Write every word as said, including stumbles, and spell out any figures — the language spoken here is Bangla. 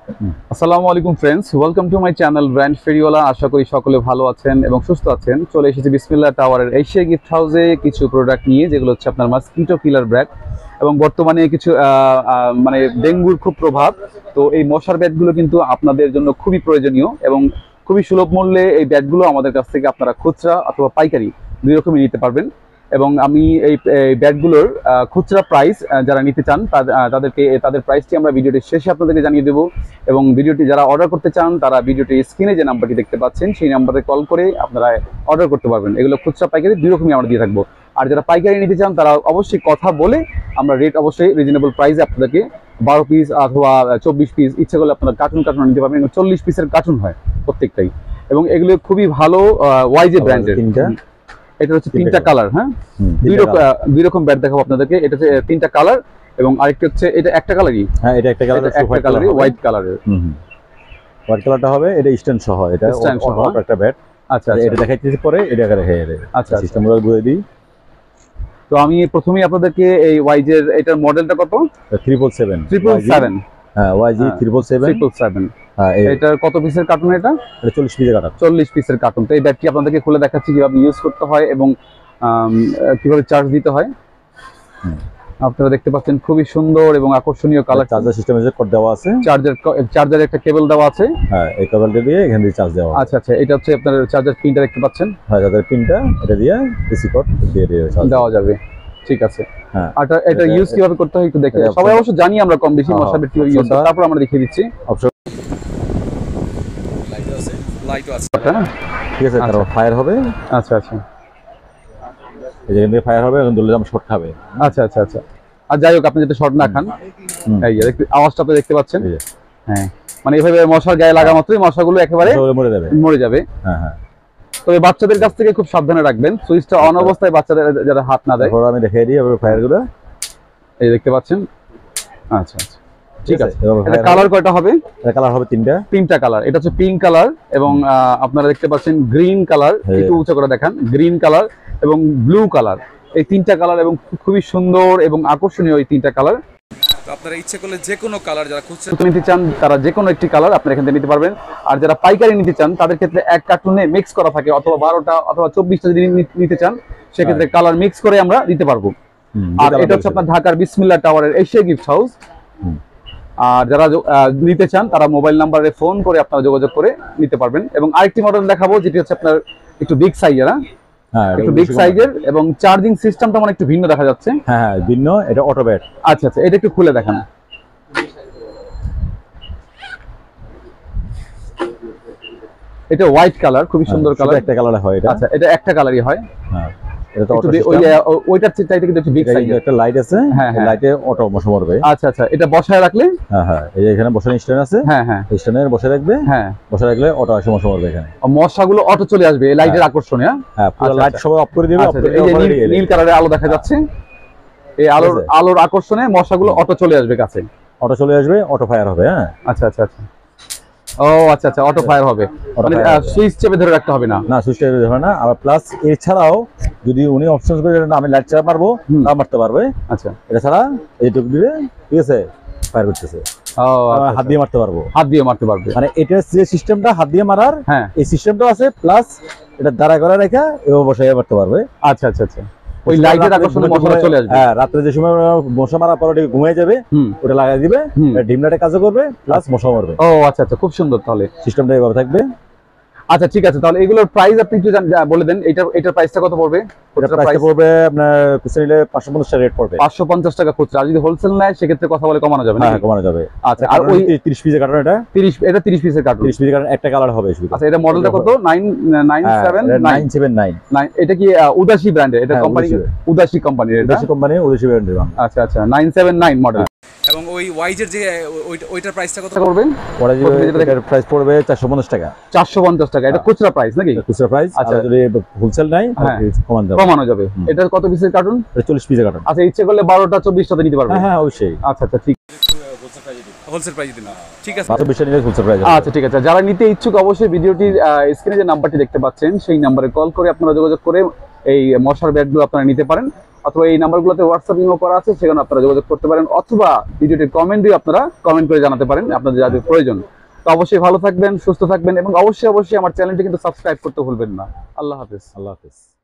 আসসালামু আলাইকুম friends, welcome to my channel brand Feriwala. আশা করি সকলে ভালো আছেন এবং সুস্থ আছেন। চলে এসেছি বিসমিল্লাহ টাওয়ারের এশিয়া গিফট হাউসে কিছু প্রোডাক্ট নিয়ে, যেগুলো হচ্ছে আপনার মসকিটো কিলার ব্যাট। এবং বর্তমানে কিছু মানে ডেঙ্গুর খুব প্রভাব, তো এই মশার ব্যাটগুলো কিন্তু আপনাদের জন্য খুবই প্রয়োজনীয় এবং খুবই সুলভ মূল্যে এই ব্যাটগুলো আমাদের কাছ থেকে আপনারা খুচরা অথবা পাইকারি দুই রকমই নিতে পারবেন। এবং আমি এই ব্যাটগুলোর খুচরা প্রাইস যারা নিতে চান তাদেরকে তাদের প্রাইসটি আমরা ভিডিওটির শেষে আপনাদেরকে জানিয়ে দেবো। এবং ভিডিওটি যারা অর্ডার করতে চান তারা ভিডিওটির স্ক্রিনে যে নাম্বারটি দেখতে পাচ্ছেন সেই নাম্বারে কল করে আপনারা অর্ডার করতে পারবেন। এগুলো খুচরা পাইকারি দুই রকমই আমরা দিয়ে থাকবো। আর যারা পাইকারি নিতে চান তারা অবশ্যই কথা বলে আমরা রেট অবশ্যই রিজনেবল প্রাইসে আপনাদেরকে বারো পিস অথবা চব্বিশ পিস ইচ্ছে করলে আপনারা কার্টুন কার্টুন নিতে পারবেন। চল্লিশ পিসের কার্টুন হয় প্রত্যেকটাই, এবং এগুলো খুবই ভালো ওয়াইজে ব্র্যান্ডের। এটা হচ্ছে তিনটা কালার, হ্যাঁ দুই রকম দুই রকম ব্যাট দেখাবো আপনাদেরকে। এটা হচ্ছে তিনটা কালার এবং আরেকটা হচ্ছে এটা একটা কালারই, হ্যাঁ এটা একটা কালার, একটা কালারই হোয়াইট কালারের। হুম হোয়াইট কালারটা হবে, এটা স্ট্যান্ড সহ, এটা স্ট্যান্ড সহ একটা ব্যাট। আচ্ছা এটা দেখাইতেছি পরে এটা করে হয়ে যাবে। আচ্ছা সিস্টেমগুলো বলে দিই। তো আমি প্রথমেই আপনাদেরকে এই ওয়াইজের এটার মডেলটা কত? ট্রিপল সেভেন ট্রিপল সেভেন হ্যাঁ YG triple seven triple seven. এটার কত পিসের কার্টুন? এটা চল্লিশ পিসের কার্টুন। চল্লিশ পিসের কার্টুন। তো এই ব্যাটটি আপনাদেরকে খুলে দেখাচ্ছি কিভাবে ইউজ করতে হয় এবং কিভাবে চার্জ দিতে হয়। আপনারা দেখতে পাচ্ছেন খুবই সুন্দর এবং আকর্ষণীয় কালার। চার্জার সিস্টেমে যে কোড দেওয়া আছে, চার্জার চার্জারে একটা কেবল দেওয়া আছে, হ্যাঁ এই কেবলটা দিয়ে এখান দিয়ে চার্জ দেওয়া। আচ্ছা আচ্ছা এটা হচ্ছে আপনার চার্জার পিনটা দেখতে পাচ্ছেন, হ্যাঁ চার্জার পিনটা এটা দিয়ে এসি কোড দিয়ে দিয়ে দেওয়া যাবে। ঠিক আছে, হ্যাঁ আর এটা ইউজ কিভাবে করতে হয় একটু দেখে সবাই অবশ্য জানি আমরা কম বেশি মশা ব্যাট কিভাবে ইউজ করতে, তারপর আমরা দেখিয়ে দিচ্ছি। অপশন লাইটও আছে, লাইটও আছে, ঠিক আছে। তারপর ফায়ার হবে। আচ্ছা আচ্ছা এই যে এখানে ফায়ার হবে, এখন দলে আমরা শর্ট খাবে। আচ্ছা আচ্ছা আচ্ছা আর যাই হোক আপনি যাতে শর্ট না খান, এই যে আওয়াজটা আপনি দেখতে পাচ্ছেন, হ্যাঁ মানে এইভাবে মশার গায়ে লাগা মাত্রই মশাগুলো একেবারে মরে যাবে মরে যাবে হ্যাঁ হ্যাঁ। তবে বাচ্চাদের কাছ থেকে খুব সাবধানে রাখবেন, সুইচটা অন অবস্থায় বাচ্চাদের যারা হাত না দেয়। আমি দেখিয়ে দিই এভাবে ফায়ারগুলো, এই দেখতে পাচ্ছেন। আচ্ছা আচ্ছা ঠিক আছে। এটা কালার কয়টা হবে? এটা কালার হবে তিনটা তিনটা কালার। এটা হচ্ছে পিঙ্ক কালার এবং আপনারা দেখতে পাচ্ছেন গ্রিন কালার, একটু উঁচু করে দেখান, গ্রিন কালার এবং ব্লু কালার। এই তিনটা কালার এবং খুবই সুন্দর এবং আকর্ষণীয় এই তিনটা কালার। আপনারা ইচ্ছে করলে যে কোনো কালার যারা খুচরা নিতে চান তারা যে কোনো একটি কালার আপনারা এখান থেকে নিতে পারবেন। আর যারা পাইকারি নিতে চান তাদের ক্ষেত্রে এক কার্টুনে মিক্স করা থাকে, অথবা বারোটা অথবা চব্বিশটা যদি নিতে চান সেক্ষেত্রে কালার মিক্স করে আমরা দিতে পারবো। আর এটা হচ্ছে আপনার ঢাকার বিসমিল্লাহ টাওয়ারের এশিয়া গিফট হাউস। আর যারা নিতে চান তারা মোবাইল নাম্বারে ফোন করে আপনারা যোগাযোগ করে নিতে পারবেন। এবং আরেকটি মডেল দেখাবো যেটি হচ্ছে আপনার একটু বিগ সাইজের, হ্যাঁ একটু বিগ সাইজের এবং চার্জিং সিস্টেমটা মানে একটু ভিন্ন দেখা যাচ্ছে। হ্যাঁ হ্যাঁ ভিন্ন, এটা অটো ব্যাট। আচ্ছা আচ্ছা এটা একটু খুলে দেখান। এটা হোয়াইট কালার, খুবই সুন্দর কালার, একটা কালারে হয় এটা। আচ্ছা এটা একটা কালারই হয়, হ্যাঁ এটা তো অটো ওই ওইটার চাইতে কিন্তু একটু বিগ সাইজের একটা লাইট আছে, হ্যাঁ লাইটে অটো মশা মরবে। আচ্ছা আচ্ছা এটা বসায় রাখলে, হ্যাঁ হ্যাঁ এই যে এখানে বসানো স্ট্যান্ড আছে, হ্যাঁ হ্যাঁ স্ট্যান্ডে বসায় রাখবে, হ্যাঁ বসায় রাখলে অটো আসে মশা মরবে। এখানে মশাগুলো অটো চলে আসবে এই লাইটের আকর্ষণে। হ্যাঁ পুরো লাইট সবাই অফ করে দিবে, অফ করে এই যে নীল কালারের আলো দেখা যাচ্ছে, এই আলোর আলোর আকর্ষণে মশাগুলো অটো চলে আসবে কাছে, অটো চলে আসবে, অটো ফায়ার হবে। হ্যাঁ আচ্ছা আচ্ছা আচ্ছা ও আচ্ছা আচ্ছা অটো ফায়ার হবে, মানে সুইচ চেপে ধরে রাখতে হবে না? না সুইচ চেপে ধরে হবে না। আর প্লাস এছাড়াও যদি উনি অপশন করে আমি লাইট চাপা মারবো তা মারতে পারবে। আচ্ছা এটা ছাড়া এইটুকু দিলে ঠিক আছে ফায়ার করতেছে। ও হাত দিয়ে মারতে পারবো, হাত দিয়ে মারতে পারবে, মানে এটা যে সিস্টেমটা হাত দিয়ে মারার, হ্যাঁ এই সিস্টেমটাও আছে, প্লাস এটা দাঁড়া করে রেখে এভাবে বসাইয়া মারতে পারবে। আচ্ছা আচ্ছা আচ্ছা ওই লাইটের আকর্ষণে মশা চলে আসবে। হ্যাঁ রাতে যে সময় মশা মারার পর ওটা ঘুমিয়ে যাবে, ওটা লাগাই দিবে, ডিম লাইটে কাজ করবে, প্লাস মশা মরবে। ও আচ্ছা আচ্ছা খুব সুন্দর, তাহলে সিস্টেমটা এইভাবে থাকবে। আচ্ছা ঠিক আছে, তাহলে এগুলোর প্রাইস আপনি একটু বলে দেন। এটার এটার প্রাইসটা কত পড়বে? এটার প্রাইস পড়বে আপনার খুচরা নিলে পাঁচশো পঞ্চাশ টাকা রেট পড়বে, পাঁচশো পঞ্চাশ টাকা খুচরা। আর যদি হোলসেল নেয় সেক্ষেত্রে কথা বলে কমানো যাবে না? হ্যাঁ কমানো যাবে। আচ্ছা আর ওই ত্রিশ পিসের কার্টন, এটা ত্রিশ এটা ত্রিশ পিসের কার্টন, ত্রিশ পিসের কার্টন একটা কালার হবে শুধু। আচ্ছা এটা মডেলটা কত? Nine nine seven nine seven nine. এটা কি উদাসী ব্র্যান্ডের? এটা কোম্পানি উদাসী কোম্পানির, উদাসী কোম্পানি উদাসী ব্র্যান্ডের। আচ্ছা আচ্ছা নাইন সেভেন নাইন মডেল। এবং ওই ওয়াইজের যে ওইটার প্রাইসটা কত করবে? ওটার প্রাইস পড়বে চারশো পঞ্চাশ টাকা। চারশো পঞ্চাশ টাকা এটা খুচরা প্রাইস নাকি? খুচরা প্রাইস। আচ্ছা যদি হোলসেল নাই কমানো যাবে, কমানো যাবে। এটা কত পিসের কার্টুন? চল্লিশ পিসের কার্টুন। আচ্ছা ইচ্ছে করলে বারোটা চব্বিশটা নিতে পারবে? হ্যাঁ অবশ্যই। আচ্ছা আচ্ছা ঠিক হোলসেল প্রাইস দিন, ঠিক আছে বারো বিশ নিলে হোলসেল প্রাইস। আচ্ছা ঠিক আছে, যারা নিতে ইচ্ছুক অবশ্যই ভিডিওটির স্ক্রিনে যে নাম্বারটি দেখতে পাচ্ছেন সেই নম্বরে কল করে আপনারা যোগাযোগ করে এই মশার ব্যাটগুলো আপনারা নিতে পারেন। অথবা এই নাম্বারগুলোতে হোয়াটসঅ্যাপ ইমো করা আছে, সেখানে আপনারা যোগাযোগ করতে পারেন, অথবা ভিডিওটি কমেন্ট দিয়ে আপনারা কমেন্ট করে জানাতে পারেন আপনাদের যাদের প্রয়োজন। তো অবশ্যই ভালো থাকবেন, সুস্থ থাকবেন এবং অবশ্যই অবশ্যই আমার চ্যানেলটি কিন্তু সাবস্ক্রাইব করতে ভুলবেন না। আল্লাহ হাফেজ। আল্লাহ হাফেজ।